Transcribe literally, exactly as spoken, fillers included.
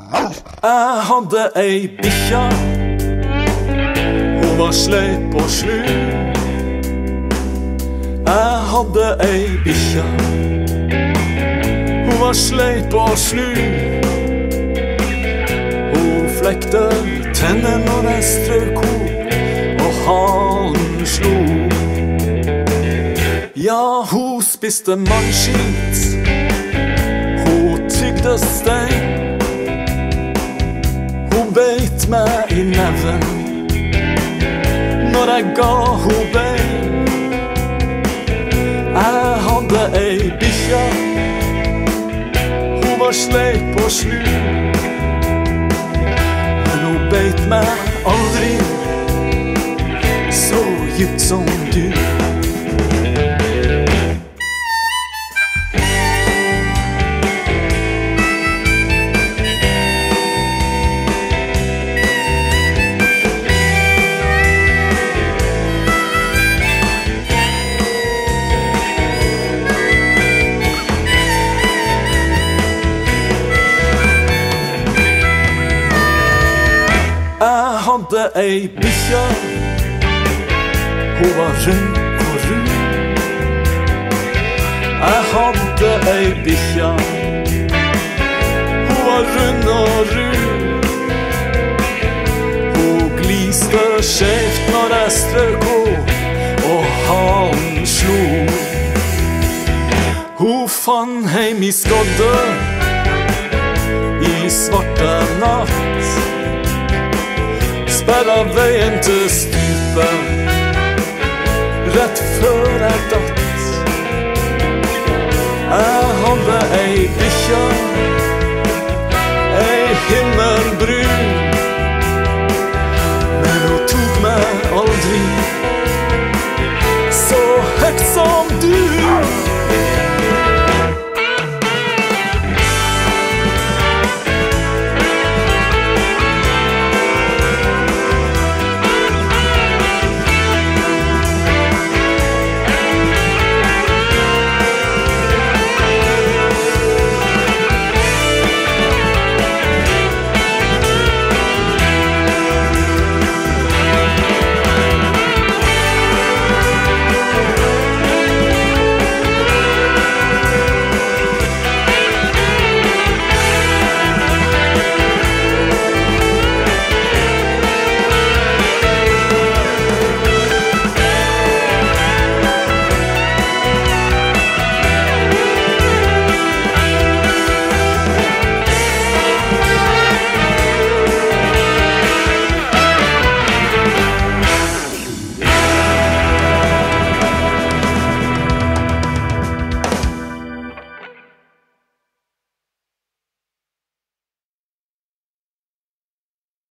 Jeg hadde ei bikkja, hun var sleip og slu. Jeg hadde ei bikkja, hun var sleip og slu. Hun flekte tennene når jeg strøk ho, og halen slo. Ja, hun spiste mannskit, hun tygde stein. Hun beit meg i neven når jeg ga ho bein. Jeg hadde ei bikkja, hun var sleip og slu. Men hun beit meg aldri så djupt som du. Jeg hadde ei bikkja, hun var rund og rund. Jeg hadde ei bikkja, hun var rund og rund. Hun gliste skjevt når jeg strøk ho, og halen slo. Hun fann heim i skoddet i svarte natt. Sperra veien til stupet rett før jeg datt. Jeg hadde ei bikkja,